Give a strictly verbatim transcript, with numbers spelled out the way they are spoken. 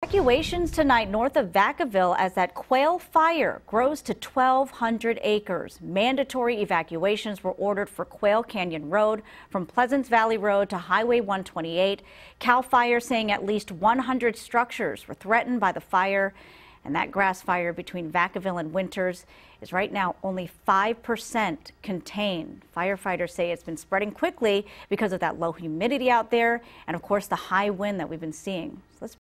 Evacuations tonight north of Vacaville as that Quail fire grows to twelve hundred acres. Mandatory evacuations were ordered for Quail Canyon Road from Pleasance Valley Road to Highway one twenty-eight. Cal Fire saying at least one hundred structures were threatened by the fire. And that grass fire between Vacaville and Winters is right now only five percent contained. Firefighters say it's been spreading quickly because of that low humidity out there and, of course, the high wind that we've been seeing. So let's